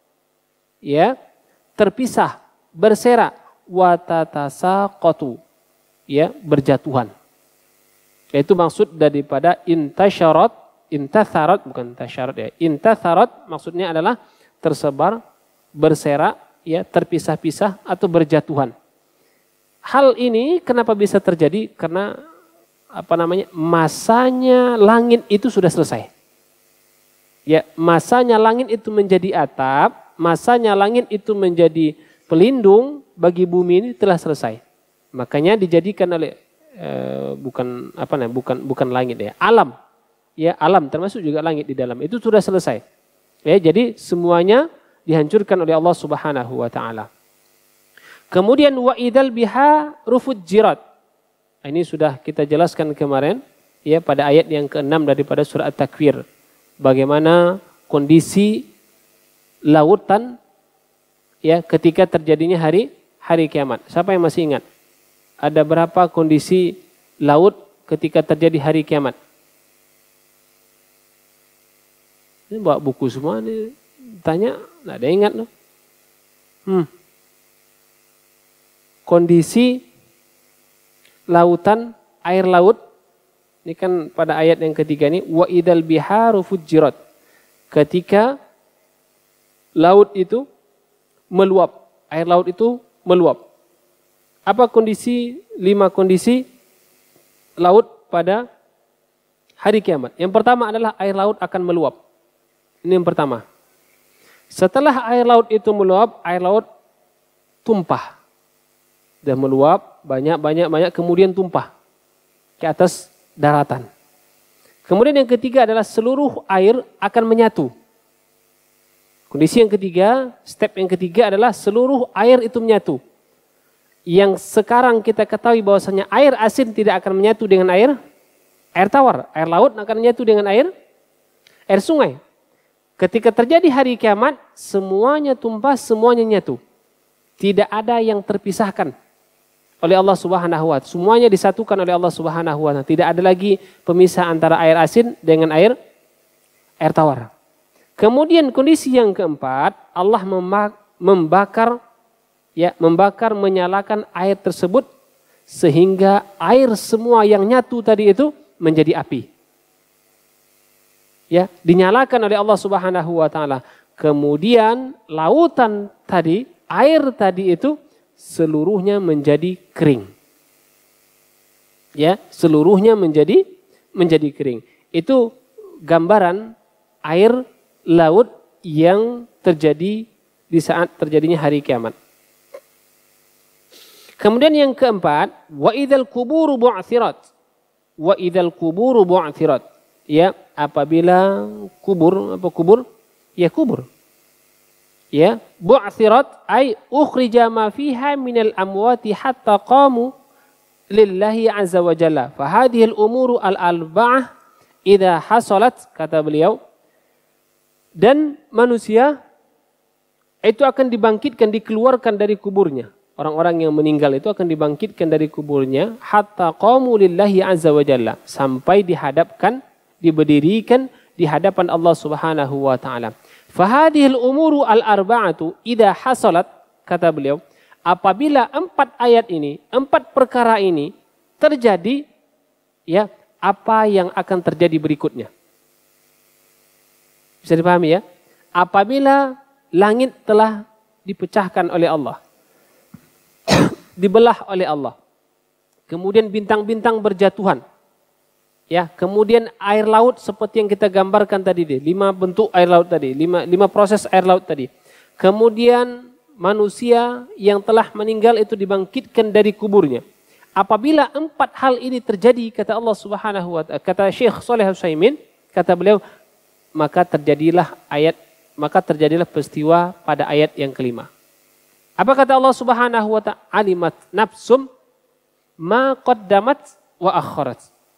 Speaker 1: ya terpisah, berserak, wata tasaqatu, ya berjatuhan. Itu maksud daripada intasyarat, intatharat bukan tasyarat ya, intatharat maksudnya adalah tersebar, berserak, ya terpisah-pisah atau berjatuhan. Hal ini kenapa bisa terjadi? Karena apa namanya? Masanya langit itu sudah selesai. Ya, masanya langit itu menjadi atap, masanya langit itu menjadi pelindung bagi bumi ini telah selesai. Makanya dijadikan oleh eh, bukan apa namanya? Bukan bukan langit ya, alam. Ya, alam termasuk juga langit di dalam. Itu sudah selesai. Ya, jadi semuanya dihancurkan oleh Allah Subhanahu wa taala. Kemudian wa idzal biha rufujjirat. Ini sudah kita jelaskan kemarin ya pada ayat yang keenam daripada surah At-Takwir. Bagaimana kondisi lautan ya ketika terjadinya hari hari kiamat. Siapa yang masih ingat? Ada berapa kondisi laut ketika terjadi hari kiamat? Ini bawa buku semua nih, tanya, nggak ada yang ingat loh. Hmm. Kondisi lautan, air laut, ini kan pada ayat yang ketiga ini, wa idal biharu fujirat. Ketika laut itu meluap, air laut itu meluap. Apa kondisi, lima kondisi laut pada hari kiamat? Yang pertama adalah air laut akan meluap. Ini yang pertama. Setelah air laut itu meluap, air laut tumpah. Dan meluap banyak, banyak, banyak, kemudian tumpah ke atas daratan. Kemudian yang ketiga adalah seluruh air akan menyatu. Kondisi yang ketiga, step yang ketiga adalah seluruh air itu menyatu. Yang sekarang kita ketahui bahwasanya air asin tidak akan menyatu dengan air air tawar. Air laut akan menyatu dengan air air sungai. Ketika terjadi hari kiamat, semuanya tumpah, semuanya nyatu. Tidak ada yang terpisahkan oleh Allah Subhanahu wa taala. Semuanya disatukan oleh Allah Subhanahu wa taala. Tidak ada lagi pemisah antara air asin dengan air air tawar. Kemudian kondisi yang keempat, Allah membakar ya, membakar menyalakan air tersebut sehingga air semua yang nyatu tadi itu menjadi api. Ya, dinyalakan oleh Allah Subhanahu wa taala. Kemudian lautan tadi, air tadi itu seluruhnya menjadi kering. Ya, seluruhnya menjadi menjadi kering. Itu gambaran air laut yang terjadi di saat terjadinya hari kiamat. Kemudian yang keempat, wa idzal quburu bu'tsirat. Wa idzal quburu bu'tsirat. Ya, apabila kubur, apa kubur? Ya kubur. Ya, bu'tsirat ay ukhrija ma fiha minal amwati hatta qamu lillahi azza wa jalla. Fa hadhihi al-umuru al-arba'ah idza hasalat, kata beliau, dan manusia itu akan dibangkitkan, dikeluarkan dari kuburnya. Orang-orang yang meninggal itu akan dibangkitkan dari kuburnya hatta qamu lillahi azza wa jalla, sampai dihadapkan, diberdirikan di hadapan Allah Subhanahu wa taala. Fahadhil umuru al-arba'atu idza hasalat, kata beliau, apabila empat ayat ini, empat perkara ini terjadi, ya, apa yang akan terjadi berikutnya? Bisa dipahami ya? Apabila langit telah dipecahkan oleh Allah, dibelah oleh Allah, kemudian bintang-bintang berjatuhan, ya, kemudian air laut seperti yang kita gambarkan tadi, deh, lima bentuk air laut tadi, lima, lima proses air laut tadi. Kemudian manusia yang telah meninggal itu dibangkitkan dari kuburnya. Apabila empat hal ini terjadi, kata Allah Subhanahu wa taala, kata Syekh Shalih Al-Utsaimin, kata beliau, maka terjadilah ayat, maka terjadilah peristiwa pada ayat yang kelima. Apa kata Allah Subhanahu wa taala? Alimat nafsum ma qaddamat wa akharat.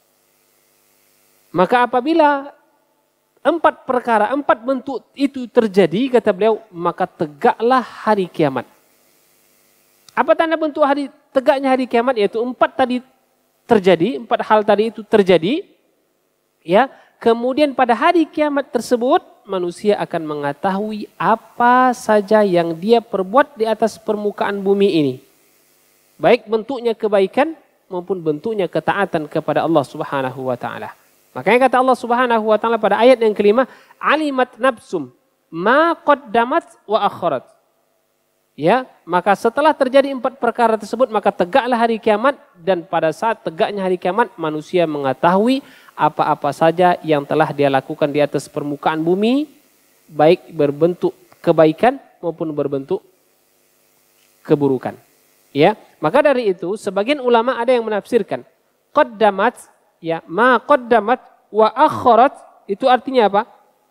Speaker 1: Maka apabila empat perkara, empat bentuk itu terjadi, kata beliau, maka tegaklah hari kiamat. Apa tanda bentuk hari tegaknya hari kiamat? Yaitu empat tadi terjadi, empat hal tadi itu terjadi. Ya, kemudian pada hari kiamat tersebut manusia akan mengetahui apa saja yang dia perbuat di atas permukaan bumi ini. Baik bentuknya kebaikan maupun bentuknya ketaatan kepada Allah Subhanahu wa taala. Makanya kata Allah Subhanahu wa taala pada ayat yang kelima, alimat nafsum ma qaddamat wa akharat. Ya, maka setelah terjadi empat perkara tersebut, maka tegaklah hari kiamat, dan pada saat tegaknya hari kiamat manusia mengetahui apa-apa saja yang telah dia lakukan di atas permukaan bumi, baik berbentuk kebaikan maupun berbentuk keburukan. Ya, maka dari itu sebagian ulama ada yang menafsirkan qaddamat, ya, ma qaddamat wa akharat, itu artinya apa?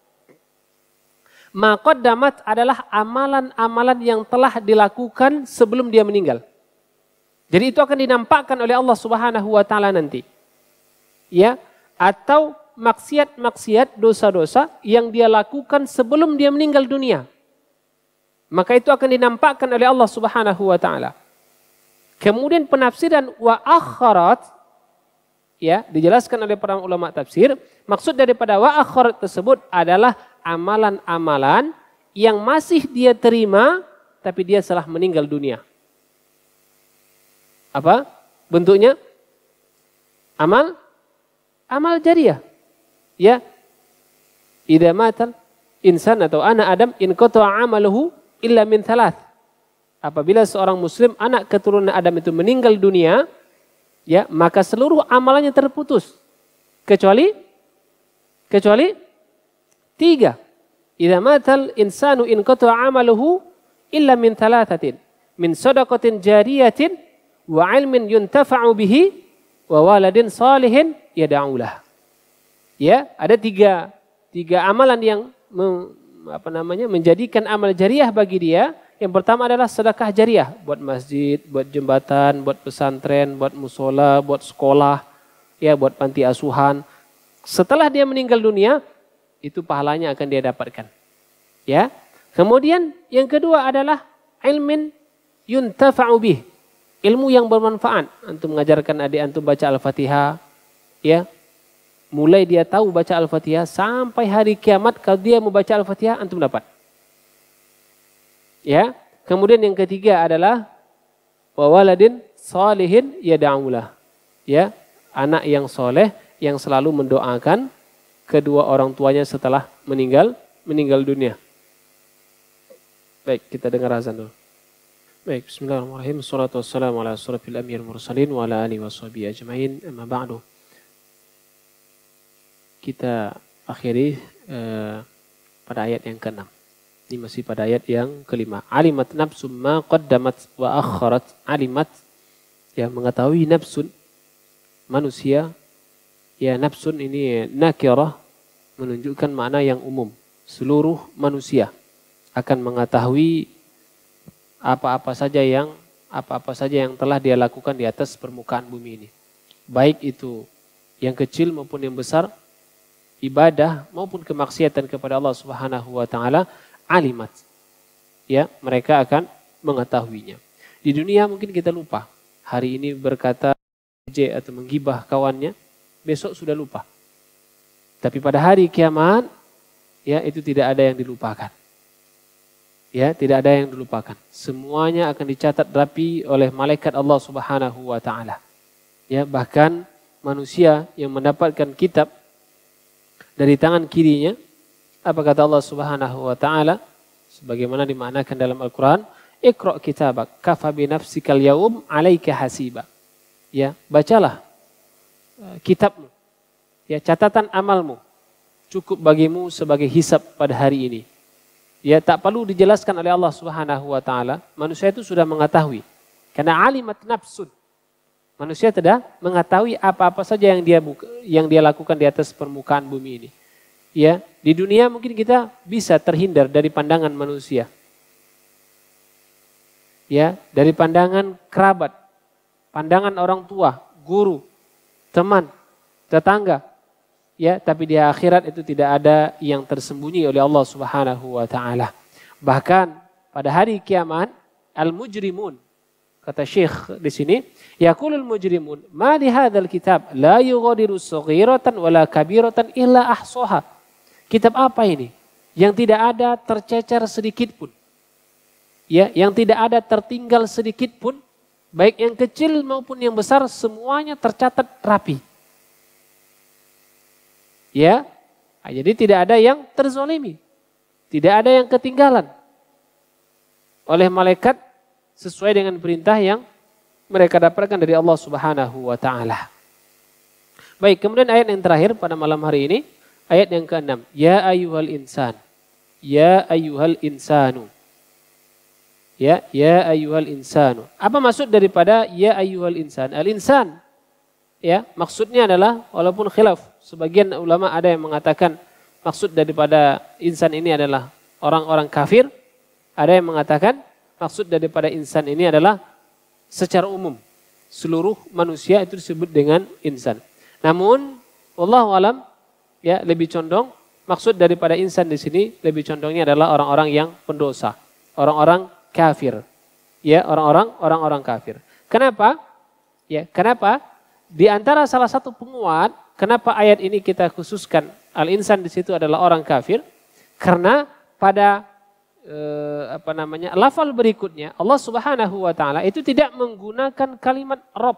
Speaker 1: Ma qaddamat adalah amalan-amalan yang telah dilakukan sebelum dia meninggal. Jadi itu akan dinampakkan oleh Allah Subhanahu wa taala nanti. Ya, atau maksiat-maksiat, dosa-dosa yang dia lakukan sebelum dia meninggal dunia. maka itu akan dinampakkan oleh Allah Subhanahu wa taala. Kemudian penafsiran wa akharat, ya, dijelaskan oleh para ulama tafsir, maksud daripada wa akharat tersebut adalah amalan-amalan yang masih dia terima tapi dia telah meninggal dunia. Apa bentuknya? Amal amal jariah. Ya. Idza matal insan atau anak Adam in qata'a amaluhu illa min thalath. Apabila seorang muslim anak keturunan Adam itu meninggal dunia, ya, maka seluruh amalannya terputus kecuali kecuali tiga. Idza matal insanu in qata'a amaluhu illa min thalathatin min shadaqatin jariyatin wa 'ilmin yuntafa'u bihi wa waladin salihin yad'u lah. Ya, ada tiga tiga amalan yang mem, apa namanya menjadikan amal jariah bagi dia. Yang pertama adalah sedekah jariah, buat masjid, buat jembatan, buat pesantren, buat musola, buat sekolah, ya, buat panti asuhan. Setelah dia meninggal dunia, itu pahalanya akan dia dapatkan. Ya. Kemudian yang kedua adalah ilmin yuntafa'u bih, ilmu yang bermanfaat. Antum mengajarkan adik antum baca Al-Fatihah, ya. Mulai dia tahu baca Al-Fatihah sampai hari kiamat kalau dia membaca Al-Fatihah antum dapat. Ya, kemudian yang ketiga adalah wawaladin salihin yad'ulah. Ya, anak yang soleh yang selalu mendoakan kedua orang tuanya setelah meninggal meninggal dunia. Baik, kita dengar azan dulu. Baik, bismillahirrahmanirrahim. Wassalatu wassalamu ala asyrafil anbiya'il mursalin wa ala alihi washabihi ajmain. Amma ba'du. Kita akhiri eh, pada ayat yang keenam. Ini masih pada ayat yang kelima. Alimat nafsum ma qaddamat wa akharat. Alimat, ya, mengetahui nafsun manusia. Ya, nafsun ini nakirah menunjukkan makna yang umum. Seluruh manusia akan mengetahui apa-apa saja yang apa-apa saja yang telah dia lakukan di atas permukaan bumi ini. Baik itu yang kecil maupun yang besar, ibadah maupun kemaksiatan kepada Allah Subhanahu wa taala. Alimat, ya, mereka akan mengetahuinya. Di dunia mungkin kita lupa. Hari ini berkata J atau menggibah kawannya, besok sudah lupa. Tapi pada hari kiamat, ya, itu tidak ada yang dilupakan. Ya, tidak ada yang dilupakan. Semuanya akan dicatat rapi oleh malaikat Allah Subhanahu wa taala. Ya, bahkan manusia yang mendapatkan kitab dari tangan kirinya, apa kata Allah Subhanahu wa taala sebagaimana dimaknakan dalam Al-Qur'an, Iqra' kitabak kafa bi nafsikal yaum 'alaika hasiba. Ya, bacalah uh, kitabmu. Ya, catatan amalmu cukup bagimu sebagai hisab pada hari ini. Ya, tak perlu dijelaskan oleh Allah Subhanahu wa taala, manusia itu sudah mengetahui. Karena alimat nafsun. Manusia tidak mengetahui apa-apa saja yang dia yang dia lakukan di atas permukaan bumi ini. Ya, di dunia mungkin kita bisa terhindar dari pandangan manusia. Ya, dari pandangan kerabat, pandangan orang tua, guru, teman, tetangga. Ya, tapi di akhirat itu tidak ada yang tersembunyi oleh Allah Subhanahu wa taala. Bahkan pada hari kiamat, al-mujrimun, kata Syekh di sini, yaqulul mujrimun, ma li hadzal kitab la yughadiru saghiratan wala kabiratan illa ahsaha. Kitab apa ini? Yang tidak ada tercecer sedikit pun. Ya, yang tidak ada tertinggal sedikit pun, baik yang kecil maupun yang besar semuanya tercatat rapi. Ya, jadi tidak ada yang terzolimi, tidak ada yang ketinggalan oleh malaikat sesuai dengan perintah yang mereka dapatkan dari Allah Subhanahu wa taala. Baik, kemudian ayat yang terakhir pada malam hari ini, ayat yang keenam. Ya ayyuhal insan. Ya ayyuhal insanu. Ya, ya ayyuhal insanu. Apa maksud daripada ya ayyuhal insan? Al-insan, ya, maksudnya adalah walaupun khilaf, sebagian ulama ada yang mengatakan maksud daripada insan ini adalah orang-orang kafir, ada yang mengatakan maksud daripada insan ini adalah secara umum seluruh manusia itu disebut dengan insan. Namun wallahu alam, ya, lebih condong maksud daripada insan di sini lebih condongnya adalah orang-orang yang pendosa. orang-orang kafir. Ya, orang-orang orang-orang kafir. Kenapa? Ya, kenapa? Di antara salah satu penguat kenapa ayat ini kita khususkan al-insan di situ adalah orang kafir? Karena pada eh, apa namanya? lafal berikutnya Allah Subhanahu wa taala itu tidak menggunakan kalimat Rabb.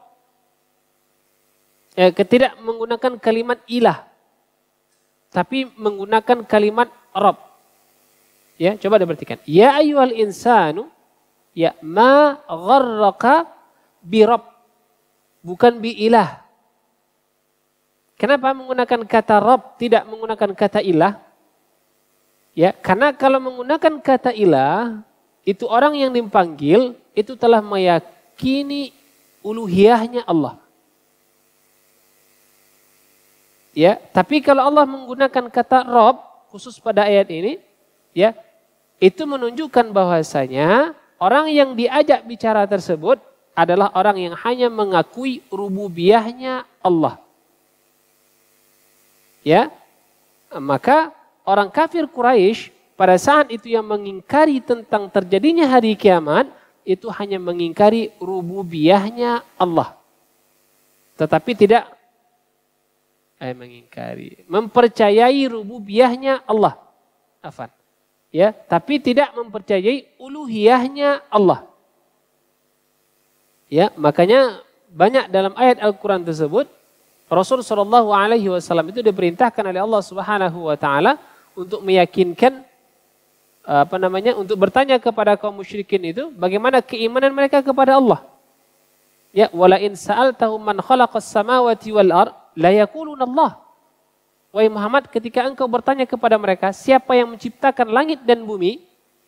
Speaker 1: Eh, tidak menggunakan kalimat ilah. Tapi menggunakan kalimat Rabb. Ya, coba diperhatikan. Ya ayyuhal insanu ya ma gharraka bi Rabb. Bukan bi ilah. Kenapa menggunakan kata Rabb tidak menggunakan kata ilah? Ya, karena kalau menggunakan kata ilah, itu orang yang dipanggil itu telah meyakini uluhiyahnya Allah. Ya, tapi kalau Allah menggunakan kata Rabb khusus pada ayat ini, ya, itu menunjukkan bahwasanya orang yang diajak bicara tersebut adalah orang yang hanya mengakui rububiyahnya Allah. Ya, maka orang kafir Quraisy pada saat itu yang mengingkari tentang terjadinya hari kiamat itu hanya mengingkari rububiyahnya Allah. Tetapi tidak eh, mengingkari, mempercayai rububiyahnya Allah. Afan. Ya, tapi tidak mempercayai uluhiyahnya Allah. Ya, makanya banyak dalam ayat Al-Quran tersebut Rasul Shallallahu Alaihi Wasallam itu diperintahkan oleh Allah Subhanahu Wa Taala untuk meyakinkan apa namanya, untuk bertanya kepada kaum musyrikin itu bagaimana keimanan mereka kepada Allah. Ya, wala in sa'altahum man khalaqas samawati wal ard la yaquluna Allah. Wahai Muhammad, ketika engkau bertanya kepada mereka siapa yang menciptakan langit dan bumi,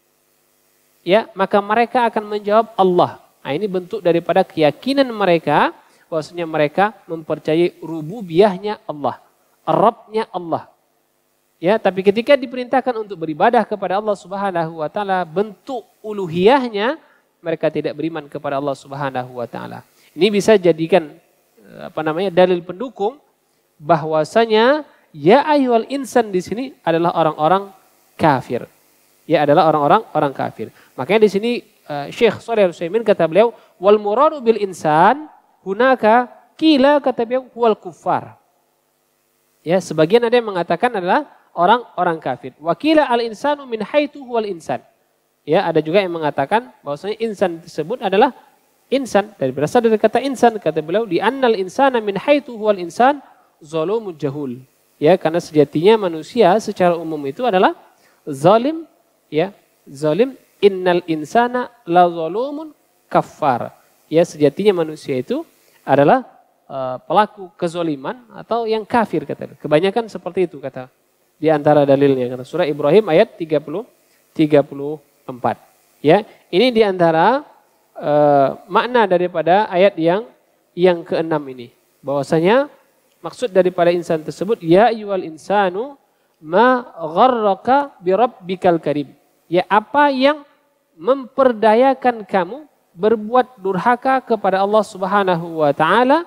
Speaker 1: ya, maka mereka akan menjawab Allah. Nah, ini bentuk daripada keyakinan mereka bahwasanya mereka mempercayai rububiyahnya Allah, Rabbnya Allah. Ya, tapi ketika diperintahkan untuk beribadah kepada Allah Subhanahu wa taala, bentuk uluhiyahnya mereka tidak beriman kepada Allah Subhanahu wa taala. Ini bisa jadikan apa namanya dalil pendukung bahwasanya ya ayyuhal insan di sini adalah orang-orang kafir. Ya, adalah orang-orang orang kafir. Makanya di sini uh, Syekh Shalih Al-Utsaimin kata beliau wal muradu bil insan hunaka kila kata beliau wal kuffar. Ya, sebagian ada yang mengatakan adalah orang-orang kafir. Wakila al-insanu min haitsu huwal insan. Ya, ada juga yang mengatakan bahwasanya insan tersebut adalah insan dari berasal dari kata insan, kata beliau di annal insana min haitsu huwal insan zalumun jahul. Ya, karena sejatinya manusia secara umum itu adalah zalim, ya, zalim. Innal insana la zalumun kafar. Ya, sejatinya manusia itu adalah uh, pelaku kezaliman atau yang kafir, kata. Kebanyakan seperti itu kata. Di antara dalilnya kata surah Ibrahim ayat tiga puluh tiga puluh empat. Ya, ini di antara uh, makna daripada ayat yang yang keenam ini. Bahwasanya maksud daripada insan tersebut ya ayyuhal insanu ma gharraka bi rabbikal karim. Ya, apa yang memperdayakan kamu berbuat durhaka kepada Allah Subhanahu wa taala?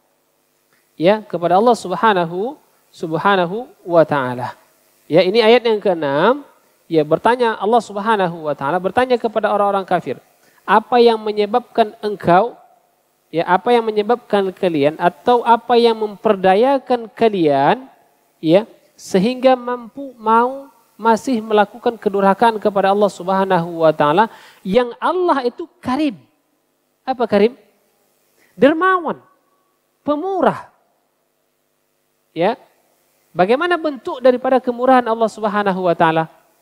Speaker 1: Ya, kepada Allah Subhanahu Subhanahu wa ta'ala. Ya, ini ayat yang keenam. Ya, bertanya Allah Subhanahu wa ta'ala bertanya kepada orang-orang kafir, apa yang menyebabkan engkau, ya, apa yang menyebabkan kalian atau apa yang memperdayakan kalian, ya, sehingga mampu mau masih melakukan kedurhakaan kepada Allah Subhanahu wa ta'ala yang Allah itu karim. Apa karim? Dermawan, pemurah. Ya. Bagaimana bentuk daripada kemurahan Allah Subhanahu wa taala?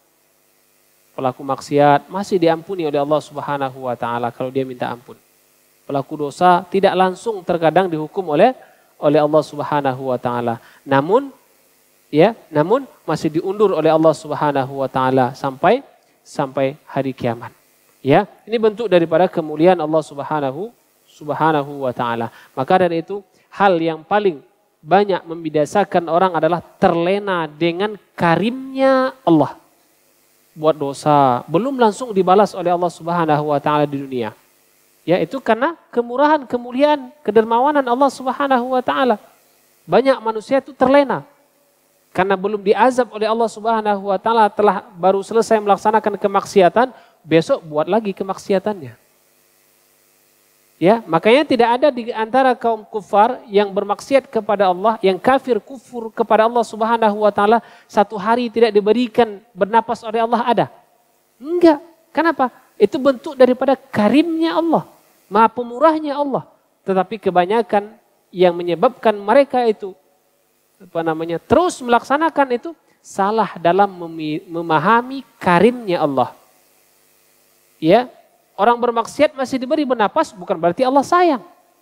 Speaker 1: Pelaku maksiat masih diampuni oleh Allah Subhanahu wa taala kalau dia minta ampun. Pelaku dosa tidak langsung terkadang dihukum oleh oleh Allah Subhanahu wa taala. Namun ya, namun masih diundur oleh Allah Subhanahu wa taala sampai sampai hari kiamat. Ya, ini bentuk daripada kemuliaan Allah Subhanahu Subhanahu wa taala. Maka dari itu hal yang paling banyak membidasakan orang adalah terlena dengan karimnya Allah. Buat dosa belum langsung dibalas oleh Allah Subhanahu wa taala di dunia. Ya, itu karena kemurahan, kemuliaan, kedermawanan Allah Subhanahu wa taala. Banyak manusia itu terlena karena belum diazab oleh Allah Subhanahu wa taala, telah baru selesai melaksanakan kemaksiatan, besok buat lagi kemaksiatannya. Ya, makanya tidak ada di antara kaum kufar yang bermaksiat kepada Allah, yang kafir kufur kepada Allah Subhanahu wa taala satu hari tidak diberikan bernapas oleh Allah, ada? Enggak. Kenapa? Itu bentuk daripada karimnya Allah, Maha Pemurahnya Allah. Tetapi kebanyakan yang menyebabkan mereka itu apa namanya terus melaksanakan itu salah dalam memahami karimnya Allah. Ya. Orang bermaksiat masih diberi bernapas bukan berarti Allah sayang.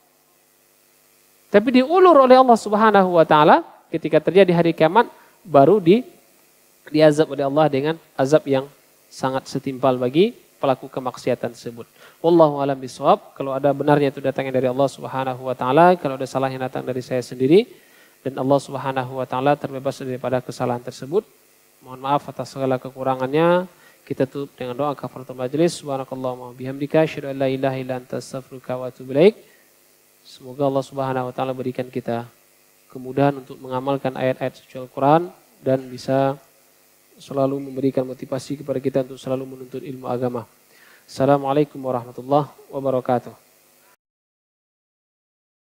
Speaker 1: Tapi diulur oleh Allah Subhanahu wa taala ketika terjadi hari kiamat baru di diazab oleh Allah dengan azab yang sangat setimpal bagi pelaku kemaksiatan tersebut. Wallahu a'lam bishawab. Kalau ada benarnya itu datangnya dari Allah Subhanahu wa taala, kalau ada salahnya datang dari saya sendiri dan Allah Subhanahu wa taala terbebas daripada kesalahan tersebut. Mohon maaf atas segala kekurangannya. Kita tutup dengan doa kafaratul majlis. Subhanakallahumma bihamdika asyhadu an la ilaha illa anta astaghfiruka wa atubu ilaik. Semoga Allah Subhanahu wa taala berikan kita kemudahan untuk mengamalkan ayat-ayat suci Al-Qur'an dan bisa selalu memberikan motivasi kepada kita untuk selalu menuntut ilmu agama. Assalamualaikum warahmatullahi wabarakatuh.